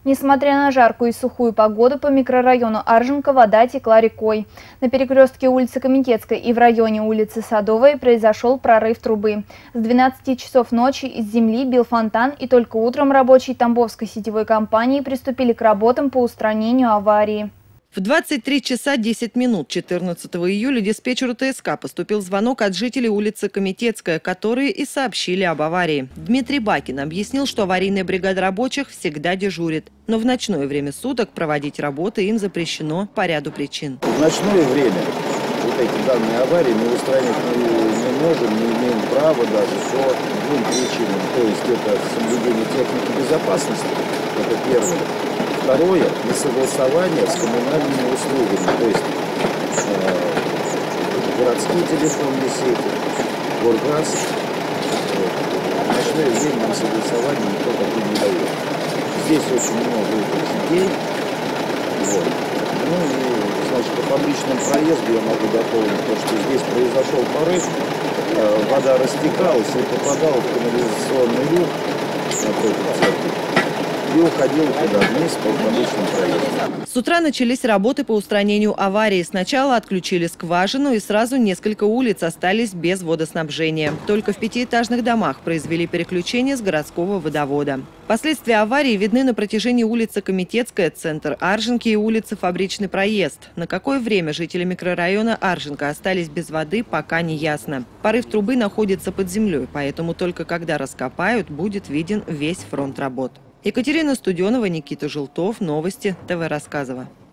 Несмотря на жаркую и сухую погоду, по микрорайону Арженка вода текла рекой. На перекрестке улицы Комитетской и в районе улицы Садовой произошел прорыв трубы. С 12 часов ночи из земли бил фонтан, и только утром рабочие Тамбовской сетевой компании приступили к работам по устранению аварии. В 23 часа 10 минут 14 июля диспетчеру ТСК поступил звонок от жителей улицы Комитетская, которые и сообщили об аварии. Дмитрий Бакин объяснил, что аварийная бригада рабочих всегда дежурит, но в ночное время суток проводить работы им запрещено по ряду причин. В ночное время вот эти данные аварии мы устранить не можем, не имеем права даже по двум причинам. То есть это соблюдение техники безопасности, это первое. Второе – несогласование с коммунальными услугами, то есть городские телефонные сети, Горгаз. В ночное время нам согласование никто такое не дает. Здесь очень много этих идей. Вот. Ну и, значит, по фабричному проезду я могу дополнить то, что здесь произошел порыв, вода растекалась и попадала в канализационный люк напротив церкви. И уходил туда вниз по фабричному проезду. С утра начались работы по устранению аварии. Сначала отключили скважину, и сразу несколько улиц остались без водоснабжения. Только в пятиэтажных домах произвели переключение с городского водовода. Последствия аварии видны на протяжении улицы Комитетская, центр Арженки и улицы Фабричный проезд. На какое время жители микрорайона Арженка остались без воды, пока не ясно. Порыв трубы находится под землей, поэтому только когда раскопают, будет виден весь фронт работ. Екатерина Студенова, Никита Желтов. Новости ТВ Рассказово.